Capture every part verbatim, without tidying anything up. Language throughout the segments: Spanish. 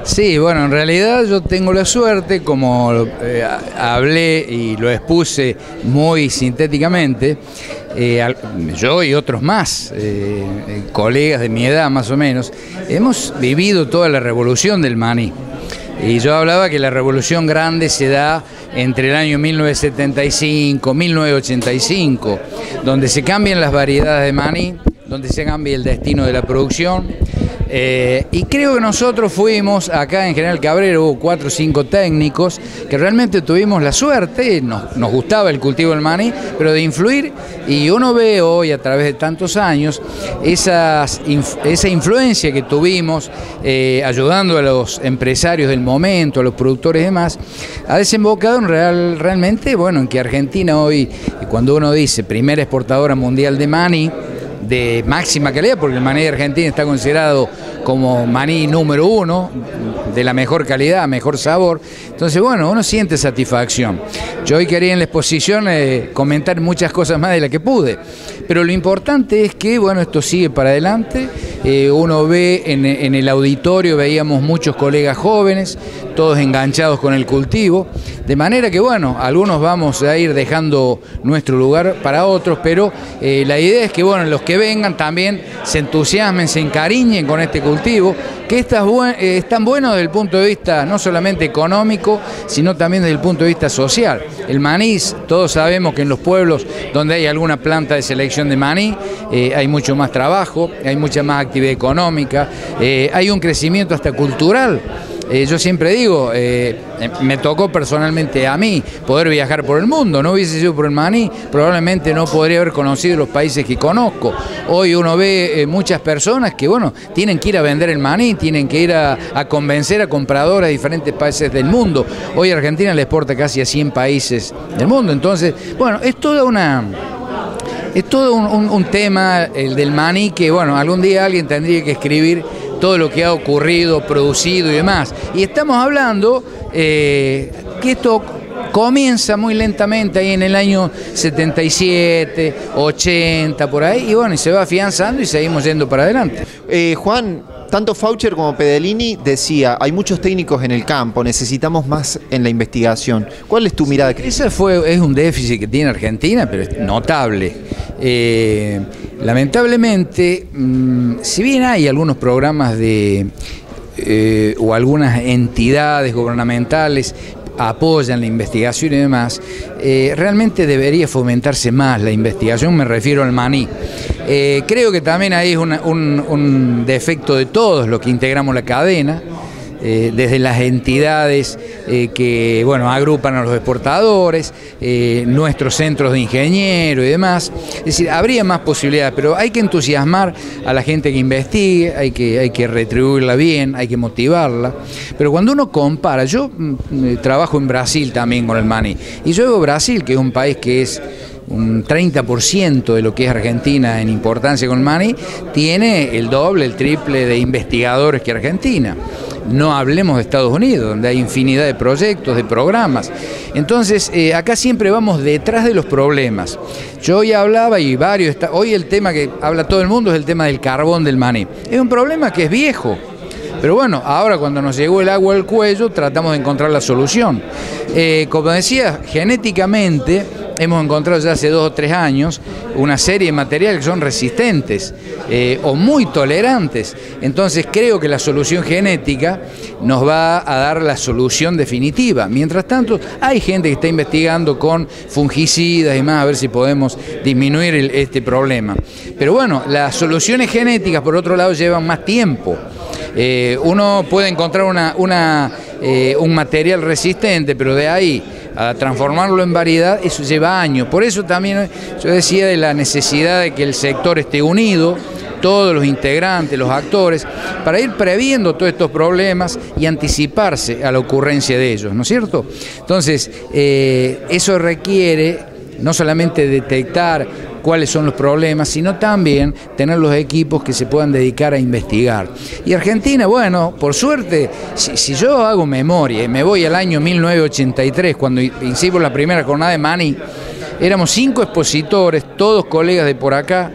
Sí, bueno, en realidad yo tengo la suerte, como eh, hablé y lo expuse muy sintéticamente, eh, yo y otros más, eh, colegas de mi edad más o menos, hemos vivido toda la revolución del maní. Y yo hablaba que la revolución grande se da entre el año mil novecientos setenta y cinco, mil novecientos ochenta y cinco, donde se cambian las variedades de maní, donde se cambia el destino de la producción. Eh, y creo que nosotros fuimos, acá en General Cabrera hubo cuatro o cinco técnicos que realmente tuvimos la suerte, nos, nos gustaba el cultivo del maní, pero de influir, y uno ve hoy a través de tantos años esas, esa influencia que tuvimos eh, ayudando a los empresarios del momento, a los productores y demás, ha desembocado en real, realmente, bueno, en que Argentina hoy, cuando uno dice primera exportadora mundial de maní, de máxima calidad, porque el maní de Argentina está considerado como maní número uno, de la mejor calidad, mejor sabor. Entonces, bueno, uno siente satisfacción. Yo hoy quería en la exposición eh, comentar muchas cosas más de las que pude, pero lo importante es que, bueno, esto sigue para adelante. Eh, uno ve en, en el auditorio, veíamos muchos colegas jóvenes, todos enganchados con el cultivo, de manera que, bueno, algunos vamos a ir dejando nuestro lugar para otros, pero eh, la idea es que, bueno, los que vengan también se entusiasmen, se encariñen con este cultivo, que es tan, eh, es tan bueno desde el punto de vista no solamente económico, sino también desde el punto de vista social. El maní, todos sabemos que en los pueblos donde hay alguna planta de selección de maní, eh, hay mucho más trabajo, hay mucha más actividad económica, eh, hay un crecimiento hasta cultural. Eh, yo siempre digo, eh, me tocó personalmente a mí poder viajar por el mundo, no hubiese sido por el maní, probablemente no podría haber conocido los países que conozco. Hoy uno ve eh, muchas personas que, bueno, tienen que ir a vender el maní, tienen que ir a, a convencer a compradores de diferentes países del mundo. Hoy Argentina le exporta casi a cien países del mundo, entonces, bueno, es toda una... Es todo un, un, un tema, el del maní, que, bueno, algún día alguien tendría que escribir todo lo que ha ocurrido, producido y demás. Y estamos hablando eh, que esto comienza muy lentamente ahí en el año setenta y siete, ochenta, por ahí, y bueno, y se va afianzando y seguimos yendo para adelante. Eh, Juan, tanto Faucher como Pedalini decía, hay muchos técnicos en el campo, necesitamos más en la investigación. ¿Cuál es tu mirada? Ese fue, es un déficit que tiene Argentina, pero es notable. Eh, lamentablemente, mmm, si bien hay algunos programas de eh, o algunas entidades gubernamentales apoyan la investigación y demás, eh, realmente debería fomentarse más la investigación, me refiero al maní. Eh, creo que también ahí es una, un, un defecto de todos los que integramos la cadena, eh, desde las entidades eh, que, bueno, agrupan a los exportadores, eh, nuestros centros de ingenieros y demás. Es decir, habría más posibilidades, pero hay que entusiasmar a la gente que investigue, hay que, hay que retribuirla bien, hay que motivarla. Pero cuando uno compara, yo mm, trabajo en Brasil también con el maní, y yo veo Brasil, que es un país que es un treinta por ciento de lo que es Argentina en importancia con el maní, tiene el doble, el triple de investigadores que Argentina. No hablemos de Estados Unidos, donde hay infinidad de proyectos, de programas. Entonces, eh, acá siempre vamos detrás de los problemas. Yo hoy hablaba, y varios, está, hoy el tema que habla todo el mundo es el tema del carbón del maní. Es un problema que es viejo. Pero bueno, ahora cuando nos llegó el agua al cuello, tratamos de encontrar la solución. Eh, como decía, genéticamente hemos encontrado ya hace dos o tres años una serie de materiales que son resistentes eh, o muy tolerantes. Entonces creo que la solución genética nos va a dar la solución definitiva. Mientras tanto, hay gente que está investigando con fungicidas y más a ver si podemos disminuir el, este problema. Pero bueno, las soluciones genéticas, por otro lado, llevan más tiempo. Eh, uno puede encontrar una, una, eh, un material resistente, pero de ahí a transformarlo en variedad, eso lleva años. Por eso también yo decía de la necesidad de que el sector esté unido, todos los integrantes, los actores, para ir previendo todos estos problemas y anticiparse a la ocurrencia de ellos, ¿no es cierto? Entonces, eh, eso requiere no solamente detectar cuáles son los problemas, sino también tener los equipos que se puedan dedicar a investigar. Y Argentina, bueno, por suerte, si, si yo hago memoria y me voy al año mil novecientos ochenta y tres, cuando hicimos la primera jornada de maní, éramos cinco expositores, todos colegas de por acá,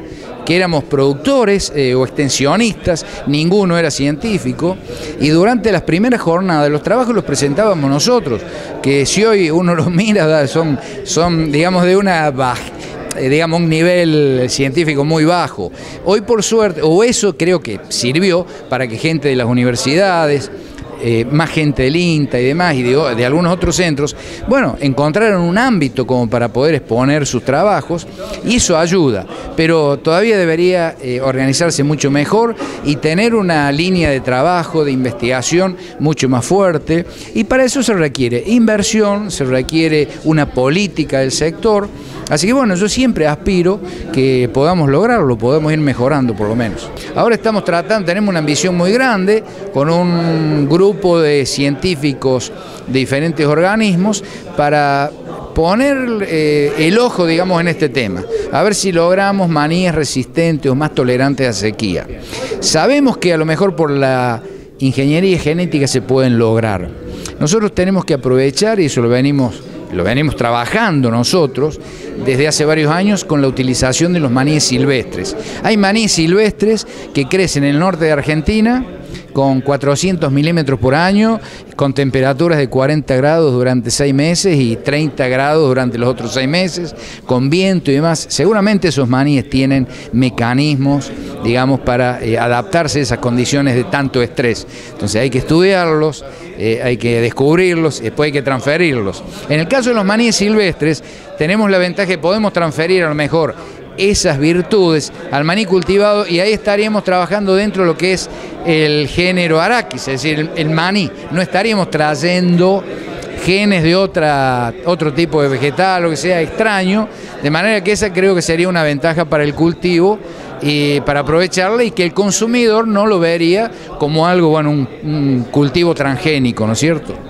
que éramos productores eh, o extensionistas, ninguno era científico, y durante las primeras jornadas los trabajos los presentábamos nosotros, que si hoy uno los mira son, son digamos, de una baja, digamos, un nivel científico muy bajo. Hoy por suerte, o eso creo que sirvió para que gente de las universidades, eh, más gente del INTA y demás, y de, de algunos otros centros, bueno, encontraron un ámbito como para poder exponer sus trabajos, y eso ayuda, pero todavía debería eh, organizarse mucho mejor y tener una línea de trabajo, de investigación mucho más fuerte, y para eso se requiere inversión, se requiere una política del sector. Así que bueno, yo siempre aspiro que podamos lograrlo, podemos ir mejorando por lo menos. Ahora estamos tratando, tenemos una ambición muy grande con un grupo de científicos de diferentes organismos para poner eh, el ojo, digamos, en este tema, a ver si logramos maníes resistentes o más tolerantes a sequía. Sabemos que a lo mejor por la ingeniería genética se pueden lograr. Nosotros tenemos que aprovechar, y eso lo venimos lo venimos trabajando nosotros desde hace varios años con la utilización de los maníes silvestres. Hay maníes silvestres que crecen en el norte de Argentina con cuatrocientos milímetros por año, con temperaturas de cuarenta grados durante seis meses y treinta grados durante los otros seis meses, con viento y demás. Seguramente esos maníes tienen mecanismos, digamos, para eh, adaptarse a esas condiciones de tanto estrés. Entonces hay que estudiarlos, eh, hay que descubrirlos, después hay que transferirlos. En el caso de los maníes silvestres, tenemos la ventaja que podemos transferir a lo mejor esas virtudes al maní cultivado, y ahí estaríamos trabajando dentro de lo que es el género Arachis, es decir, el, el maní. No estaríamos trayendo genes de otra, otro tipo de vegetal o que sea extraño, de manera que esa creo que sería una ventaja para el cultivo y para aprovecharla, y que el consumidor no lo vería como algo, bueno, un, un cultivo transgénico, ¿no es cierto?